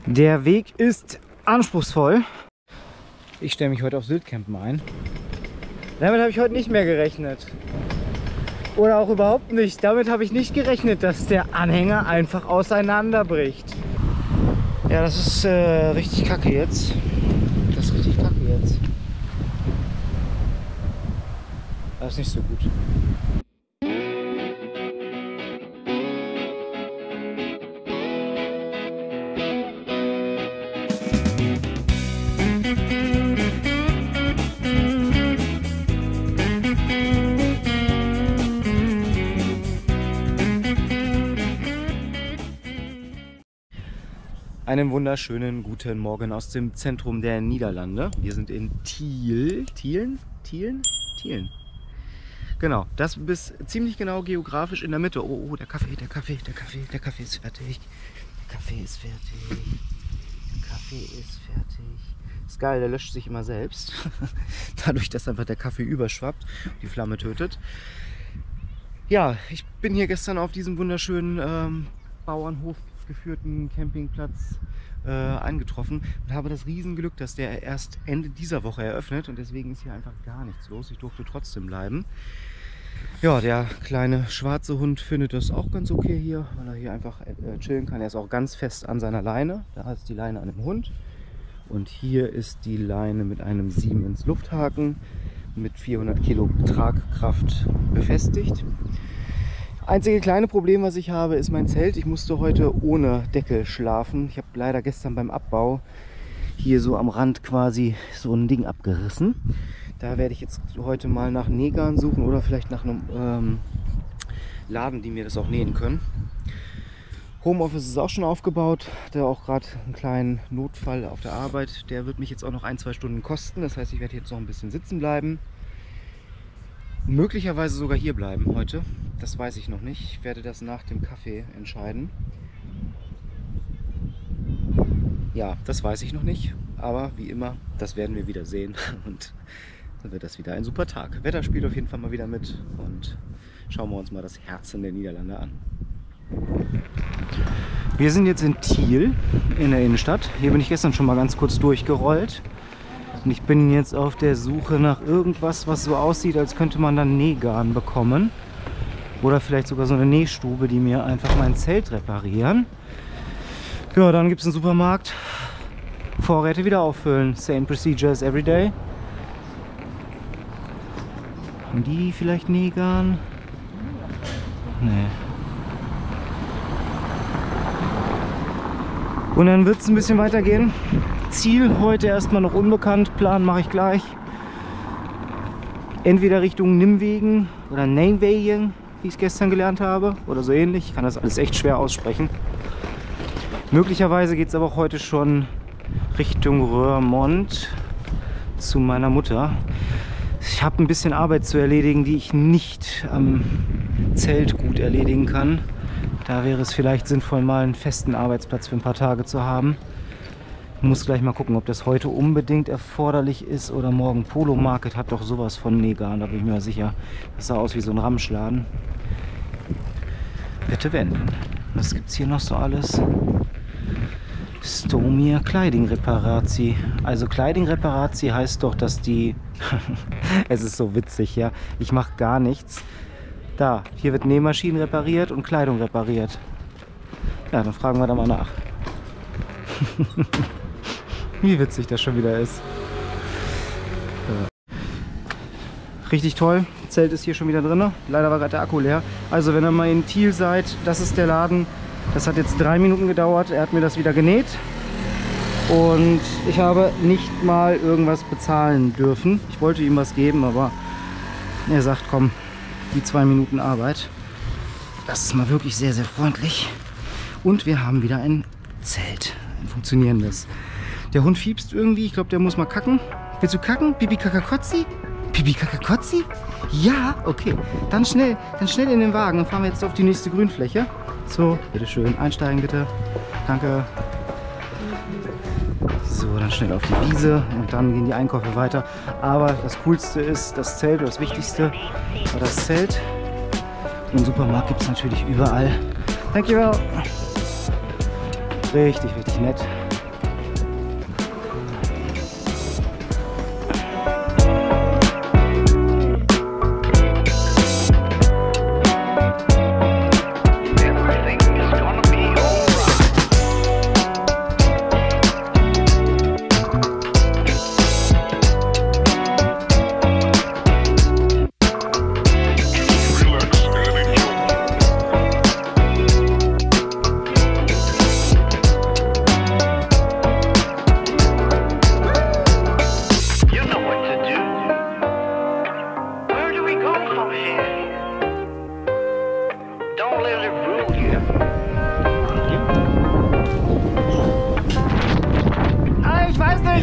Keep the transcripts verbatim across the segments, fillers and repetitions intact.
Der Weg ist anspruchsvoll. Ich stelle mich heute aufs Wildcampen ein. Damit habe ich heute nicht mehr gerechnet. Oder auch überhaupt nicht. Damit habe ich nicht gerechnet, dass der Anhänger einfach auseinanderbricht. Ja, das ist äh, richtig kacke jetzt. Das ist richtig kacke jetzt. Das ist nicht so gut. Einen wunderschönen guten Morgen aus dem Zentrum der Niederlande. Wir sind in Tiel. Tielen? Tielen? Tielen. Genau, das bis ziemlich genau geografisch in der Mitte. Oh, oh, der Kaffee, der Kaffee, der Kaffee, der Kaffee ist fertig. Der Kaffee ist fertig. Der Kaffee ist fertig. Ist geil, der löscht sich immer selbst. Dadurch, dass einfach der Kaffee überschwappt, die Flamme tötet. Ja, ich bin hier gestern auf diesem wunderschönen ähm, Bauernhof geführten Campingplatz äh, eingetroffen und habe das Riesenglück, dass der erst Ende dieser Woche eröffnet und deswegen ist hier einfach gar nichts los. Ich durfte trotzdem bleiben. Ja, der kleine schwarze Hund findet das auch ganz okay hier, weil er hier einfach äh, chillen kann. Er ist auch ganz fest an seiner Leine. Da ist die Leine an dem Hund und hier ist die Leine mit einem Siemens Lufthaken mit vierhundert Kilo Tragkraft befestigt. Einzige kleine Problem, was ich habe, ist mein Zelt. Ich musste heute ohne Deckel schlafen. Ich habe leider gestern beim Abbau hier so am Rand quasi so ein Ding abgerissen. Da werde ich jetzt heute mal nach Nähgarn suchen oder vielleicht nach einem ähm, Laden, die mir das auch nähen können. Homeoffice ist auch schon aufgebaut. Hatte auch gerade einen kleinen Notfall auf der Arbeit. Der wird mich jetzt auch noch ein, zwei Stunden kosten. Das heißt, ich werde jetzt noch ein bisschen sitzen bleiben. Möglicherweise sogar hier bleiben heute. Das weiß ich noch nicht. Ich werde das nach dem Kaffee entscheiden. Ja, das weiß ich noch nicht. Aber wie immer, das werden wir wieder sehen. Und dann wird das wieder ein super Tag. Wetter spielt auf jeden Fall mal wieder mit. Und schauen wir uns mal das Herzen der Niederlande an. Wir sind jetzt in Tiel in der Innenstadt. Hier bin ich gestern schon mal ganz kurz durchgerollt. Und ich bin jetzt auf der Suche nach irgendwas, was so aussieht, als könnte man dann Nähgarn bekommen. Oder vielleicht sogar so eine Nähstube, die mir einfach mein Zelt reparieren. Ja, dann gibt es einen Supermarkt. Vorräte wieder auffüllen. Same procedure as every day. Haben die vielleicht Nähgarn? Nee. Und dann wird es ein bisschen weitergehen. Ziel heute erstmal noch unbekannt, Plan mache ich gleich. Entweder Richtung Nimwegen oder Nijmegen, wie ich es gestern gelernt habe, oder so ähnlich. Ich kann das alles echt schwer aussprechen. Möglicherweise geht es aber auch heute schon Richtung Roermond zu meiner Mutter. Ich habe ein bisschen Arbeit zu erledigen, die ich nicht am Zelt gut erledigen kann. Da wäre es vielleicht sinnvoll, mal einen festen Arbeitsplatz für ein paar Tage zu haben. Ich muss gleich mal gucken, ob das heute unbedingt erforderlich ist oder morgen. Polo Market hat doch sowas von Nähgarn, da bin ich mir sicher. Das sah aus wie so ein Ramschladen. Bitte wenden. Was gibt es hier noch so alles? Stomir Kleidingreparatie. Also Kleidingreparatie heißt doch, dass die... Es ist so witzig, ja. Ich mache gar nichts. Da, hier wird Nähmaschinen repariert und Kleidung repariert. Ja, dann fragen wir da mal nach. Wie witzig das schon wieder ist. Ja. Richtig toll. Zelt ist hier schon wieder drin. Leider war gerade der Akku leer. Also wenn ihr mal in Tiel seid, das ist der Laden. Das hat jetzt drei Minuten gedauert. Er hat mir das wieder genäht. Und ich habe nicht mal irgendwas bezahlen dürfen. Ich wollte ihm was geben, aber er sagt, komm, die zwei Minuten Arbeit. Das ist mal wirklich sehr, sehr freundlich. Und wir haben wieder ein Zelt. Ein funktionierendes. Der Hund fiebst irgendwie. Ich glaube, der muss mal kacken. Willst du kacken? Pipi Kakakotzi? Pipi Kakakotzi? Ja, okay. Dann schnell, dann schnell in den Wagen. Dann fahren wir jetzt auf die nächste Grünfläche. So, bitteschön. Einsteigen bitte. Danke. So, dann schnell auf die Wiese und dann gehen die Einkäufe weiter. Aber das Coolste ist das Zelt, oder das Wichtigste war das Zelt. Den Supermarkt gibt es natürlich überall. Thank you. Richtig, richtig nett.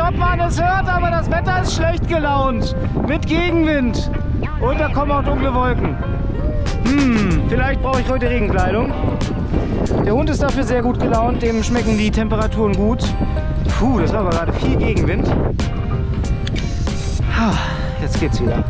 ob man es hört, aber das Wetter ist schlecht gelaunt. Mit Gegenwind. Und da kommen auch dunkle Wolken. Hm, vielleicht brauche ich heute Regenkleidung. Der Hund ist dafür sehr gut gelaunt, dem schmecken die Temperaturen gut. Puh, das war aber gerade viel Gegenwind. Jetzt geht's wieder.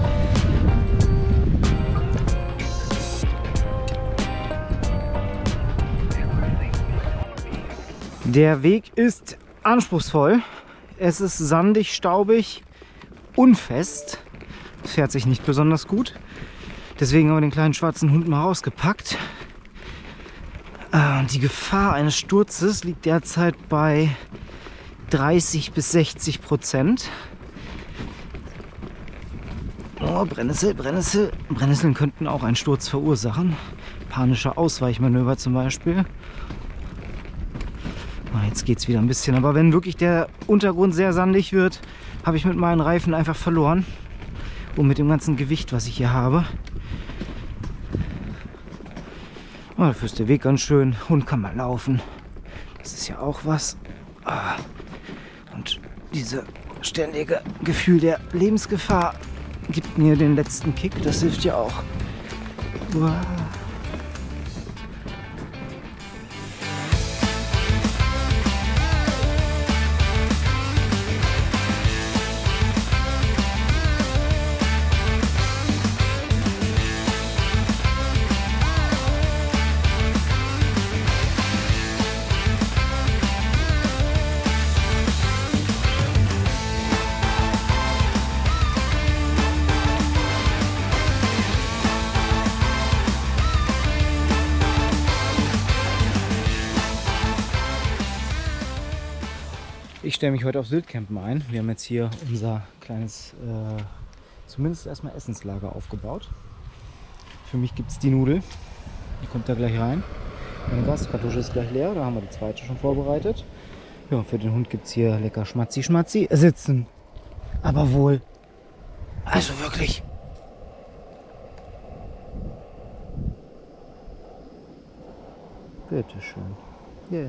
Der Weg ist anspruchsvoll. Es ist sandig, staubig, unfest. Es fährt sich nicht besonders gut. Deswegen haben wir den kleinen schwarzen Hund mal rausgepackt. Die Gefahr eines Sturzes liegt derzeit bei dreißig bis sechzig Prozent. Oh, Brennnessel, Brennnessel. Brennnesseln könnten auch einen Sturz verursachen. Panische Ausweichmanöver zum Beispiel. Oh, jetzt geht es wieder ein bisschen. Aber wenn wirklich der Untergrund sehr sandig wird, habe ich mit meinen Reifen einfach verloren. Und mit dem ganzen Gewicht, was ich hier habe. Oh, dafür ist der Weg ganz schön. Hund kann mal laufen. Das ist ja auch was. Und dieses ständige Gefühl der Lebensgefahr gibt mir den letzten Kick. Das hilft ja auch. Wow. Ich stelle mich heute auf Wildcampen ein. Wir haben jetzt hier unser kleines, äh, zumindest erstmal Essenslager aufgebaut. Für mich gibt es die Nudel. Die kommt da gleich rein. Meine Gaskartusche ist gleich leer, da haben wir die zweite schon vorbereitet. Ja, für den Hund gibt es hier lecker Schmatzi Schmatzi. Sitzen. Aber wohl. Also wirklich. Bitteschön. Yes.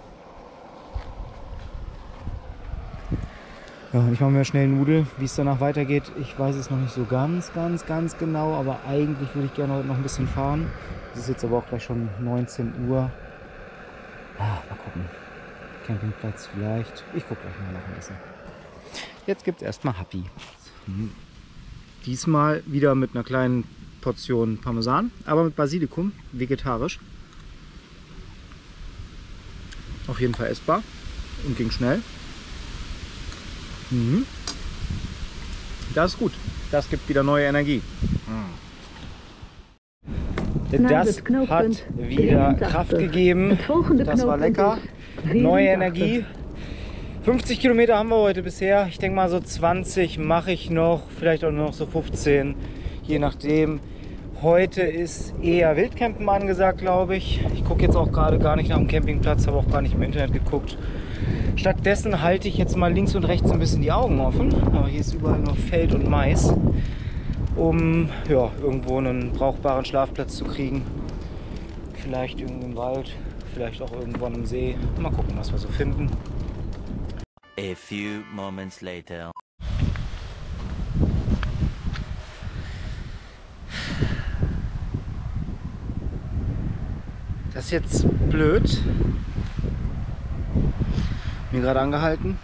Ja, ich mache mir schnell Nudel. Wie es danach weitergeht, ich weiß es noch nicht so ganz, ganz, ganz genau. Aber eigentlich würde ich gerne heute noch ein bisschen fahren. Es ist jetzt aber auch gleich schon neunzehn Uhr. Ah, mal gucken. Campingplatz vielleicht. Ich gucke gleich mal nach dem Essen. Jetzt gibt es erstmal Happy. Hm. Diesmal wieder mit einer kleinen Portion Parmesan, aber mit Basilikum, vegetarisch. Auf jeden Fall essbar und ging schnell. Mhm. Das ist gut. Das gibt wieder neue Energie. Mhm. Das hat wieder Kraft gegeben. Das war lecker. Neue Energie. fünfzig Kilometer haben wir heute bisher. Ich denke mal so zwanzig mache ich noch. Vielleicht auch noch so fünfzehn. Je nachdem. Heute ist eher Wildcampen angesagt, glaube ich. Ich gucke jetzt auch gerade gar nicht nach dem Campingplatz. Habe auch gar nicht im Internet geguckt. Stattdessen halte ich jetzt mal links und rechts ein bisschen die Augen offen. Aber hier ist überall nur Feld und Mais, um ja, irgendwo einen brauchbaren Schlafplatz zu kriegen. Vielleicht irgendwo im Wald, vielleicht auch irgendwo am See. Mal gucken, was wir so finden. A few moments later. Das ist jetzt blöd. Mir gerade angehalten,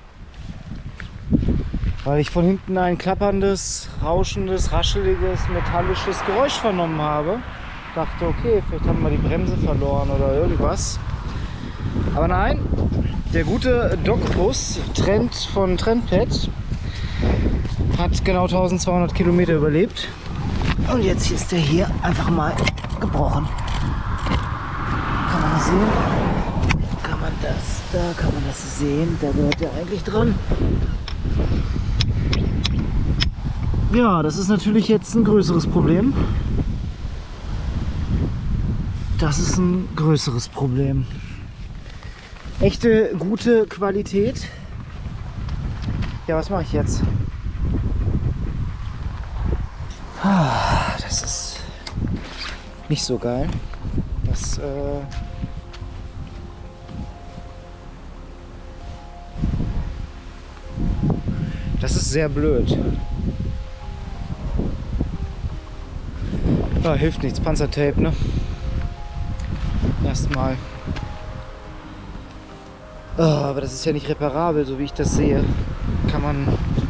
weil ich von hinten ein klapperndes, rauschendes, rascheliges, metallisches Geräusch vernommen habe. Dachte, okay, vielleicht haben wir die Bremse verloren oder irgendwas. Aber nein, der gute Dogbus Trend von Trendpet hat genau eintausendzweihundert Kilometer überlebt. Und jetzt ist der hier einfach mal gebrochen. Kann man das sehen? Kann man das, da kann man das sehen, da gehört der eigentlich dran. Ja, das ist natürlich jetzt ein größeres Problem. Das ist ein größeres Problem. Echte, gute Qualität. Ja, was mache ich jetzt? Das ist nicht so geil. Das, äh Das ist sehr blöd. Ja, hilft nichts, Panzertape, ne? Erstmal. Oh, aber das ist ja nicht reparabel, so wie ich das sehe. Kann man...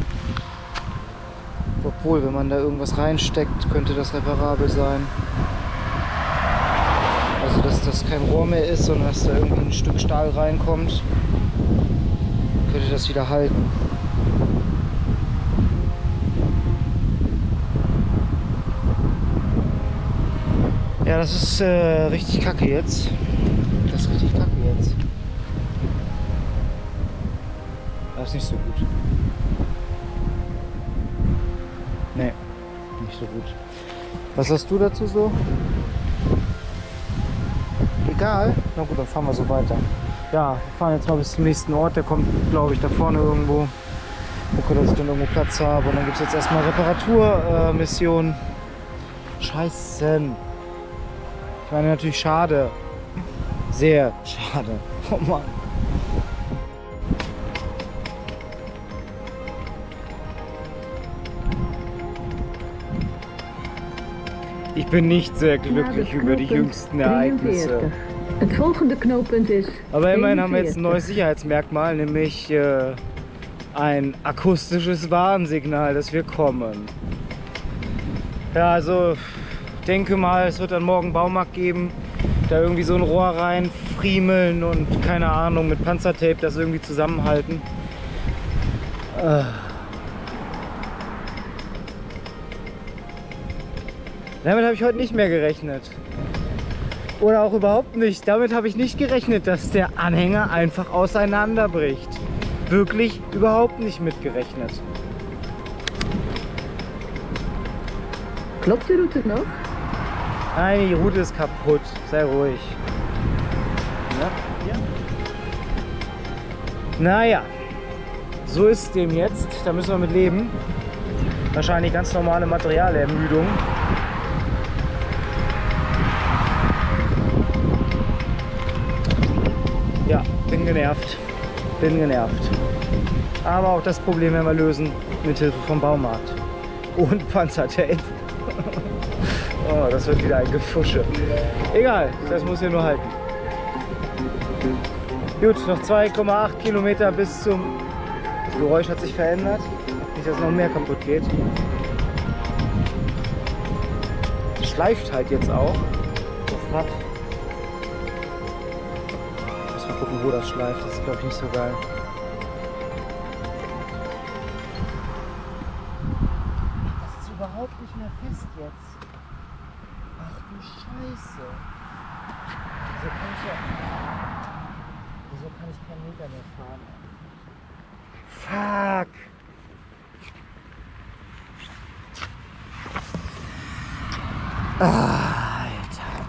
Obwohl, wenn man da irgendwas reinsteckt, könnte das reparabel sein. Also, dass das kein Rohr mehr ist, sondern dass da irgendwie ein Stück Stahl reinkommt, könnte das wieder halten. Ja, das ist äh, richtig kacke jetzt. Das ist richtig kacke jetzt. Das ist nicht so gut. Nee, nicht so gut. Was hast du dazu so? Egal? Na gut, dann fahren wir so weiter. Ja, wir fahren jetzt mal bis zum nächsten Ort. Der kommt, glaube ich, da vorne irgendwo. Gucke, dass ich dann irgendwo Platz habe. Und dann gibt es jetzt erstmal Reparaturmission. Äh, Scheiße. Ich meine, natürlich schade. Sehr schade. Oh Mann. Ich bin nicht sehr glücklich über die jüngsten Ereignisse. Het volgende knooppunt is. Aber immerhin haben wir jetzt ein neues Sicherheitsmerkmal, nämlich äh, ein akustisches Warnsignal, dass wir kommen. Ja, also ich denke mal, es wird dann morgen einen Baumarkt geben, da irgendwie so ein Rohr reinfriemeln und keine Ahnung, mit Panzertape das irgendwie zusammenhalten. Äh. Damit habe ich heute nicht mehr gerechnet. Oder auch überhaupt nicht. Damit habe ich nicht gerechnet, dass der Anhänger einfach auseinanderbricht. Wirklich überhaupt nicht mitgerechnet. Klopt die Route noch? Nein, die Route ist kaputt. Sei ruhig. Ja? Ja. Naja, so ist dem jetzt. Da müssen wir mit leben. Wahrscheinlich ganz normale Materialermüdung. Ja, bin genervt. Bin genervt. Aber auch das Problem werden wir lösen mit Hilfe vom Baumarkt. Und Panzertape. Oh, das wird wieder ein Gefusche. Egal, das muss hier nur halten. Gut, noch zwei Komma acht Kilometer bis zum... Das Geräusch hat sich verändert. Nicht, dass noch mehr kaputt geht. Es schleift halt jetzt auch. Das Rad. Mal gucken, wo das schleift. Das ist, glaube ich, nicht so geil. Das ist überhaupt nicht mehr fest jetzt. Ach du Scheiße. Wieso kann ich ja... Wieso kann ich keinen Meter mehr fahren? Fuck! Ah, Alter.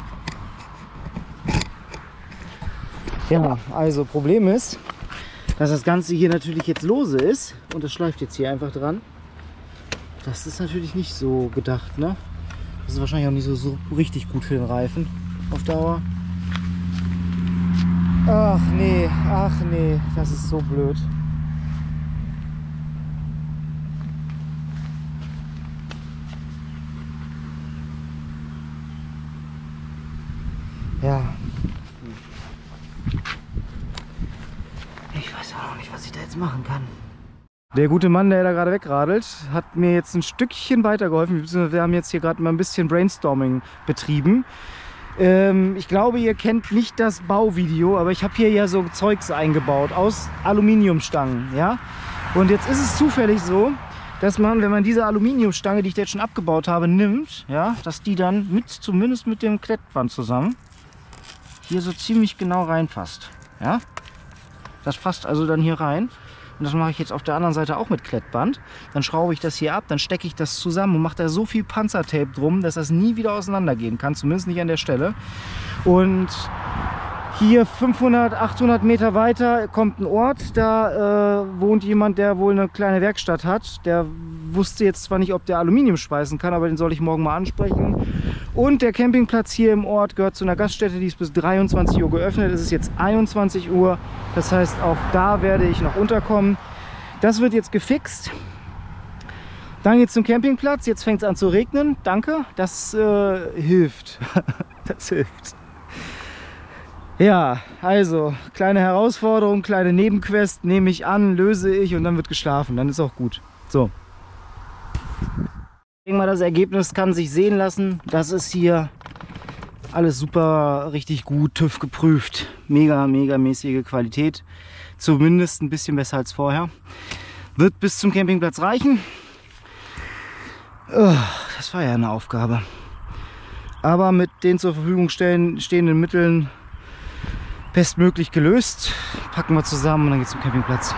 Ja, also Problem ist, dass das Ganze hier natürlich jetzt lose ist und das schleift jetzt hier einfach dran. Das ist natürlich nicht so gedacht, ne? Das ist wahrscheinlich auch nicht so, so richtig gut für den Reifen auf Dauer. Ach nee, ach nee, das ist so blöd. Ja. Ich weiß auch noch nicht, was ich da jetzt machen kann. Der gute Mann, der da gerade wegradelt, hat mir jetzt ein Stückchen weitergeholfen. Wir haben jetzt hier gerade mal ein bisschen Brainstorming betrieben. Ähm, ich glaube, ihr kennt nicht das Bauvideo, aber ich habe hier ja so Zeugs eingebaut aus Aluminiumstangen. Ja? Und jetzt ist es zufällig so, dass man, wenn man diese Aluminiumstange, die ich jetzt schon abgebaut habe, nimmt, ja, dass die dann mit, zumindest mit dem Klettband zusammen, hier so ziemlich genau reinpasst. Ja? Das passt also dann hier rein. Und das mache ich jetzt auf der anderen Seite auch mit Klettband. Dann schraube ich das hier ab, dann stecke ich das zusammen und mache da so viel Panzertape drum, dass das nie wieder auseinandergehen kann. Zumindest nicht an der Stelle. Und hier fünfhundert, achthundert Meter weiter kommt ein Ort. Da äh, wohnt jemand, der wohl eine kleine Werkstatt hat. Der wusste jetzt zwar nicht, ob der Aluminium schweißen kann, aber den soll ich morgen mal ansprechen. Und der Campingplatz hier im Ort gehört zu einer Gaststätte, die ist bis dreiundzwanzig Uhr geöffnet. Es ist jetzt einundzwanzig Uhr, das heißt, auch da werde ich noch unterkommen. Das wird jetzt gefixt. Dann geht's zum Campingplatz. Jetzt fängt es an zu regnen. Danke, das äh, hilft. Das hilft. Ja, also kleine Herausforderung, kleine Nebenquest nehme ich an, löse ich und dann wird geschlafen. Dann ist auch gut. So. Ich denke mal, das Ergebnis kann sich sehen lassen. Das ist hier alles super, richtig gut, TÜV geprüft. Mega, mega mäßige Qualität. Zumindest ein bisschen besser als vorher. Wird bis zum Campingplatz reichen. Oh, das war ja eine Aufgabe. Aber mit den zur Verfügung stehen, stehenden Mitteln bestmöglich gelöst. Packen wir zusammen und dann geht's zum Campingplatz.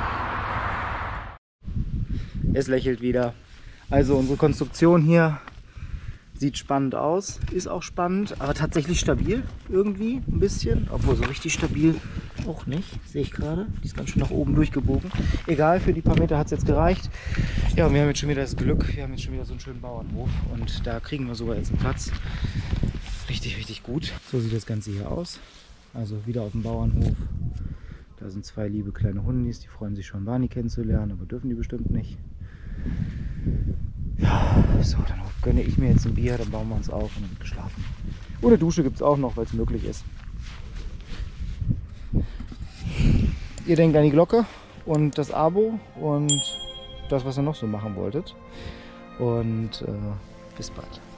Es lächelt wieder. Also unsere Konstruktion hier sieht spannend aus, ist auch spannend, aber tatsächlich stabil irgendwie ein bisschen, obwohl so richtig stabil auch nicht, sehe ich gerade. Die ist ganz schön nach oben durchgebogen. Egal, für die paar Meter hat es jetzt gereicht. Ja, und wir haben jetzt schon wieder das Glück, wir haben jetzt schon wieder so einen schönen Bauernhof und da kriegen wir sogar jetzt einen Platz. Richtig, richtig gut. So sieht das Ganze hier aus. Also wieder auf dem Bauernhof. Da sind zwei liebe kleine Hundis, die freuen sich schon, Barney kennenzulernen, aber dürfen die bestimmt nicht. Ja, so, dann gönne ich mir jetzt ein Bier, dann bauen wir uns auf und dann wird geschlafen. Oder Dusche gibt es auch noch, weil es möglich ist. Ihr denkt an die Glocke und das Abo und das, was ihr noch so machen wolltet. Und äh, bis bald.